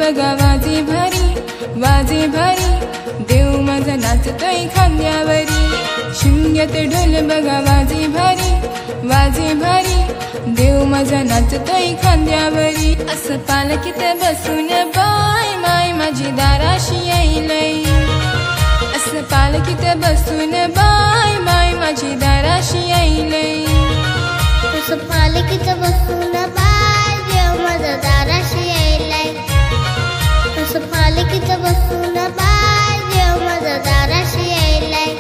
बघा वाजे भारी देव माझा नाचतोय खांद्यावरी। शिमग्यात ढोल बघा वाजे भारी देव माझा नाचतोय खांद्यावरी। असं पालखीत बसून बाय माय माझी दाराशी येईलय। असं पालखीत बसून बाय माय माझी दाराशी येईलय। असं पालखीत बसून बाय देव माझा दाराशी येईलय। असं पालखीत बसून बाय देव माझा दाराशी येईलय।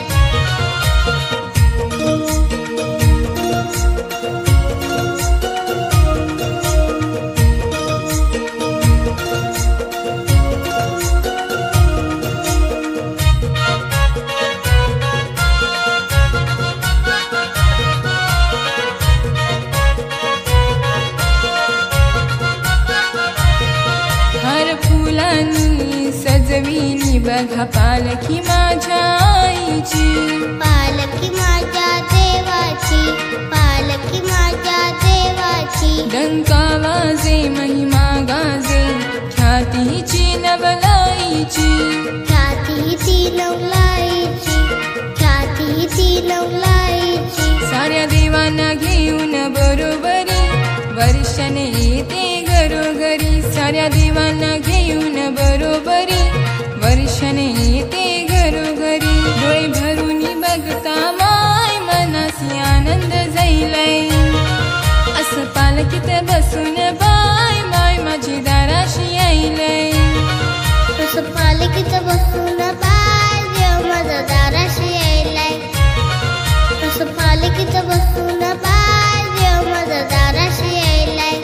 सजविली बघा पालखी माझ्या आईची। पालखी माझ्या देवाची, पालखी माझ्या देवाची। डंका वाजे महिमा गाजे ख्यातीची नवलाईची। ख्यातीची नवलाईची, ख्यातीची नवलाईची। साऱ्या देवांना घेऊन बरोबरी वर्षाने येते घरोघरी। साऱ्या देवांना घेऊन बरोबरी वर्षाने येते घरोघरी। डोळे भरून बघता माय मनासी आनंद जाईलय। असं पालखीत बसून बाय माय माझी दाराशी येईलय। असं पालखीत बसून बाय देव माझा दाराशी येईलय। असं पालखीत बसून बाय देव माझा दाराशी येईलय।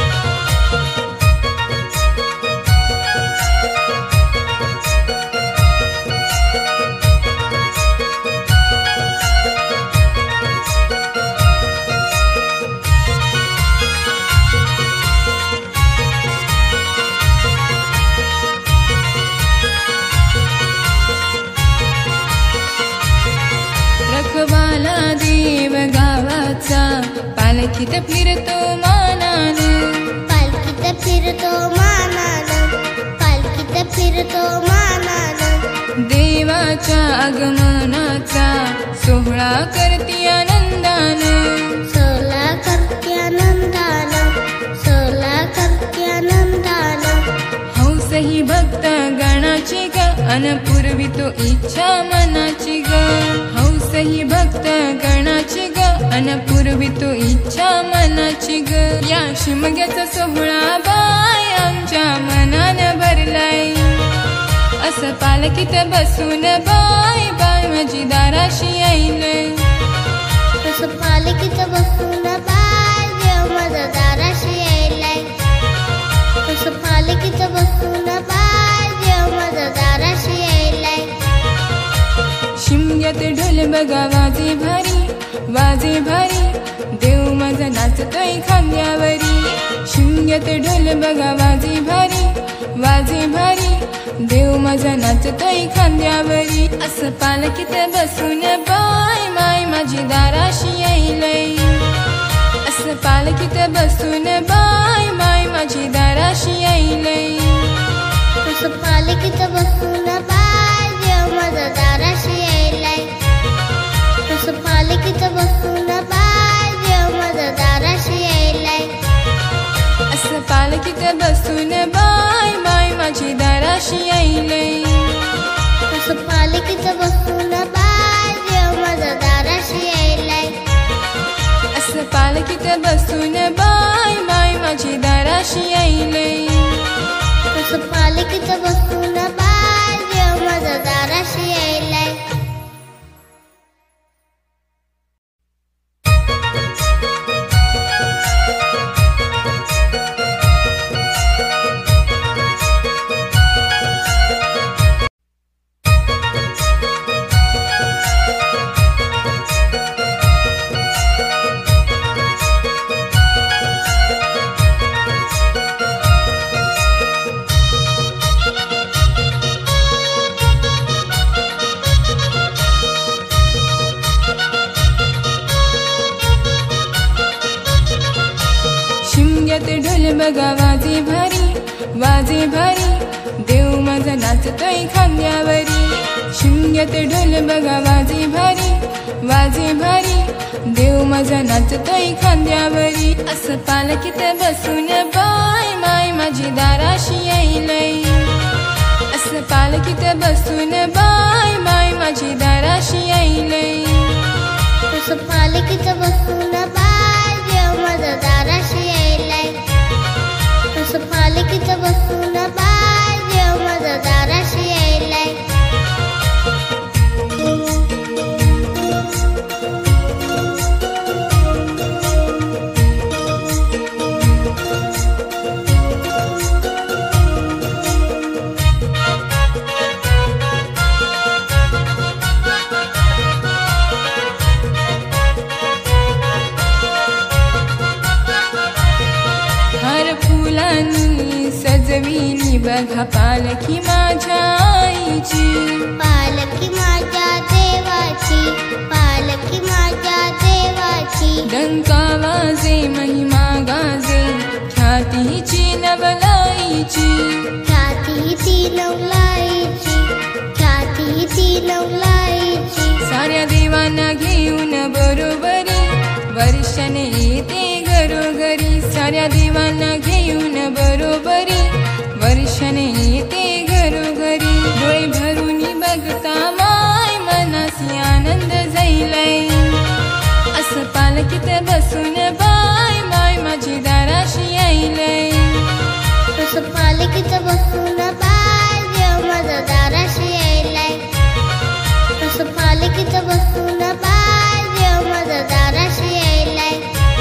रखवाला देव गावाचा पालखीत फिरतो मानान। पालखीत फिरतो मानान, पालखीत फिरतो मानान। देवाच्या आगमनाचा सोहळा करती आनंदान। सोला करते आनंदान, सोला करते आनंदान। हौस ही भक्त गणाची ग अन पूर्वी तो इच्छा मनाची ग। हौस ही भक्त गणाची ग अन पूर्वी तो इच्छा मनाची ग। या शिमग्याचा सोहळा बाय आमच्या मनान भरलाय। असं पालखीत बसून बाय बाय माझी दाराशी येईलय। असं पालखीत बसून बाय देव माझा दाराशी येईलय। असं पालखीत बसून बाय देव माझा दाराशी येईलय। शिमग्यात ढोल बघा वाजे भारी देव माझा नाचतोय खांद्यावरी। शिमग्यात ढोल बघा वाजे भारी देव माझा नाचतोय खांद्यावरी। असं पालखीत बसून बाय माय माझी दाराशी येईलय। असं पालखीत बसून बाय माय माझी दाराशी येईलय। असं पालखीत बसून बाय देव माझा दाराशी येईलय। असं पालखीत बसून बाय देव माझा दाराशी येईलय। असं पालखीत बसून बाय माय माझी दाराशी येईलय। असं पालखीत बसून बाय देव माझा दाराशी येईलय। असं पालखीत बसून बाय माय माझी दाराशी येईलय। असं पालखीत बसून बाय देव माझा दाराशी येईलय। शिमग्यात ढोल बघा वाजे वाजे भारी, देव माझा नाचतोय खांद्यावरी. शिमग्यात ढोल बघा वाजे भारी, वाजे भारी, देव माझा नाचतोय खांद्यावरी. असं पालखीत बसून बाय माय माझी दाराशी येईलय. असं पालखीत बसून बाय माय माझी दाराशी येईलय. असं पालखीत बसून बाय देव माझा दाराशी येईलय. असं पालखीत बसून बाय देव माझा दाराशी येईलय. सजविली बघा पालखी माझ्या आईची. पालखी माझ्या देवाची, पालखी माझ्या देवाची. डंका वाजे महिमा गाजे, ख्यातीची नवलाईची. ख्याती ती नवलाईची, ख्याती ती नवलाईची. साऱ्या देवांना घेऊन बरोबरी, वर्षाने येते घरोघरी. साऱ्या देवांना घेऊन बरोबरी, वर्षाने येते घरोघरी. डोळे भरून बघता माय मनासी आनंद जाईलाय. असं पालखीत बसून बाय माय माझी दाराशी येईलय. असं पालखीत बसून बाय देव माझा दाराशी येईलय. असं पालखीत बसून बाय देव माझा दाराशी येईलय.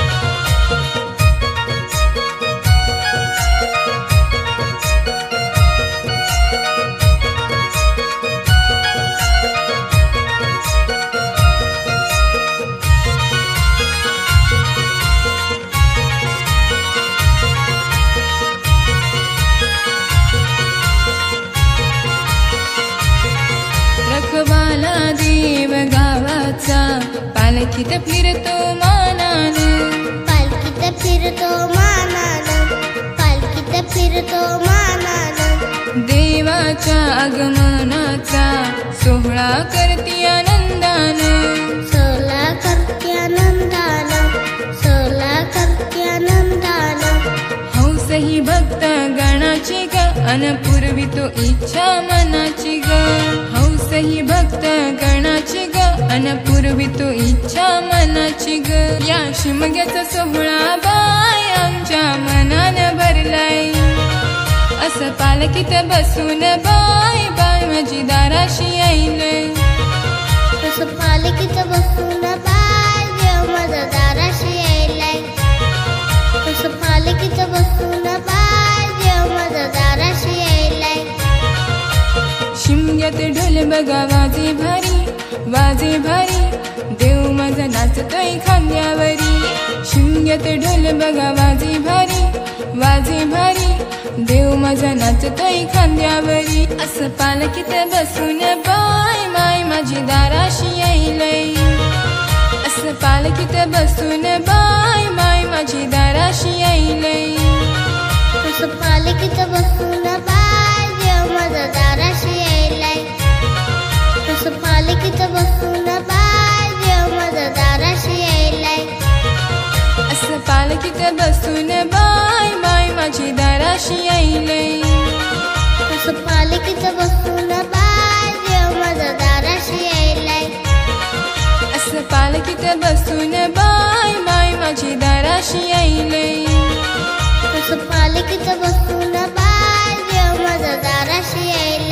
रखवाला देव गावाचा, पालखीत फिरतो मानान. पालखीत फिरतो मानान, पालखीत फिरतो मानान. देवाच्या आगमनाचा सोहळा करती आनंदान. सोला करते आनंदान, सोला करते आनंदान. हौस ही भक्त गणाची ग, अन पुरवितो इच्छा मनाची ग. हौस ही भक्त गणाची ग, अन पुरवितो इच्छा मनाची ग. या शिमग्याचा सोहळा बाय आमच्या मनान भरलाय. असं पालखीत बसून बाय बाय माझी दाराशी येईलय. असं पालखीत बसून बाय देव माझा दाराशी येईलय. असं पालखीत बसून बाय देव माझा दाराशी येईलय. शिमग्यात ढोल बघा वाजे भारी, वाजे भारी, देव माझा नाचतोय खांद्यावरी. शिमग्यात ढोल बघा वाजे भारी, वाजे भारी, देव माझा नाचतोय खांद्यावरी. असं पालखीत बसून बाय माय माझी दाराशी येईलय. असं पालखीत बसून बाय माय माझी दाराशी येईलय. असं पालखीत बसून बाय देव माझा दाराशी येईलय. असं पालखीत बसून बाय देव माझा दाराशी येईलय. असं पालखीत बसून बाय माय माझी दाराशी येईलय. असं पालखीत बसून बाय देव माझा दाराशी येईलय. असं पालखीत बसून बाय माय माझी दाराशी येईलय. असं पालखीत बसून बाय देव माझा दाराशी येईलय.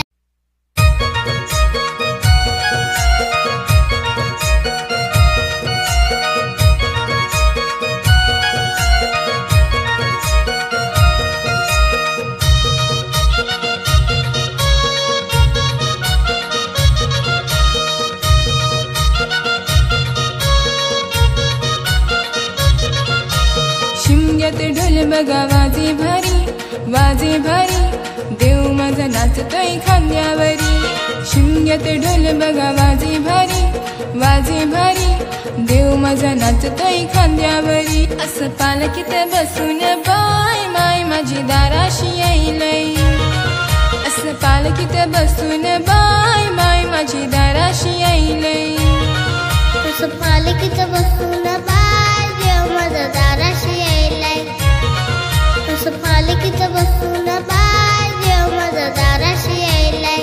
ढोल बघा वाजे भारी, वाजे भारी, देव माझा नाचतोय खांद्यावरी. शिमग्यात ढोल बघा वाजे भारी, वाजे भारी, देव माझा नाचतोय खांद्यावरी. असं पालखीत बसून बाय माय माझी दाराशी यायलय. असं पालखीत बसून बाय माय माझी दाराशी यायलय. तसं पालखीत बसून बाय देव माझा दाराशी यायलाय. तसं पालखीत बसून बाय देव माझा दाराशी यायलाय.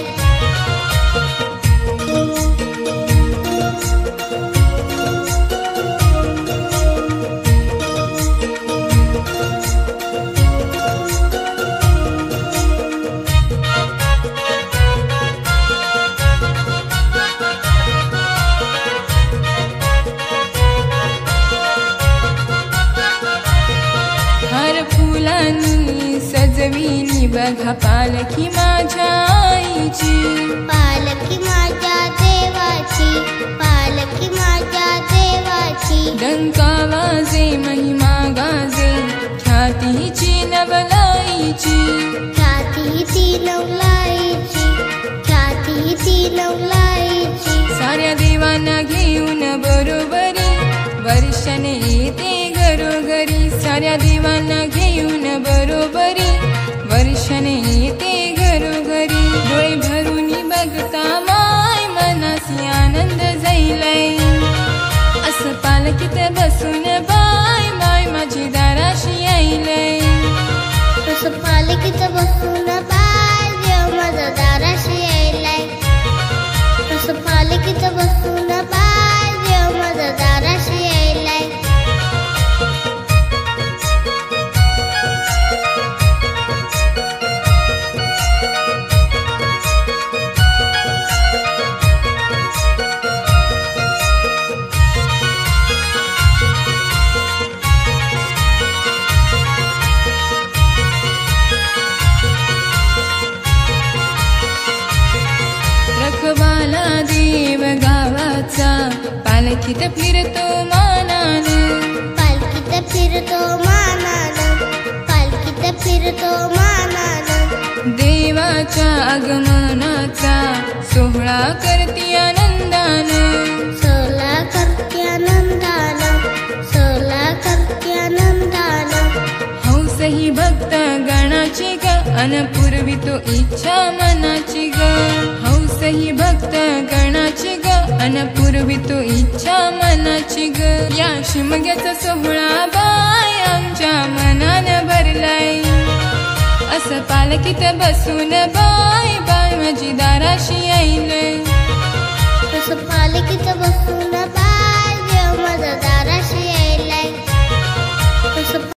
फुलांनी सजविली बघा पालखी माझ्या आईची. पालखी माझ्या देवाची. पालखी माझ्या देवाची. डंका वाजे महिमा गाजे ख्यातीची नवलाईची. ख्याती ती नवलाईची. ख्याती ती नवलाईची. साऱ्या देवांना घेऊन बरोबरी वर्षाने येते घरोघरी. साऱ्या देवांना घेऊन बरोबरी वर्षाने येते घरोघरी. डोळे भरून बघता माय मनासी आनंद जाईलाय. असं पालखीत बसून बाय माय माझी दाराशी यायलय. तसं पालखीत बसून बाय देव माझा दाराशी यायलाय. तसं पालखीत बसून बाय देव माझा दाराशी यायलाय. रखवाला देव गावाचा पालखीत फिरतो मानानं. पालखीत फिरतो मानानं. पालखीत फिरतो मानानं. देवाच्या आगमनाचा सोहळा करती आनंदानं. सोला करते आनंदानं. सोला करते आनंदानं. हौस ही भक्त गणाची ग अन पुरवितो इच्छा मनाची ग. हौस ही भक्त गणाची ग अन पुरवितो इच्छा मनाची ग. या शिमग्याचा सोहळा बाय आमच्या मनानं भरलाय. असं पालखीत बसून बाय बाय माझी दाराशी यायलय. तसं पालखीत बसून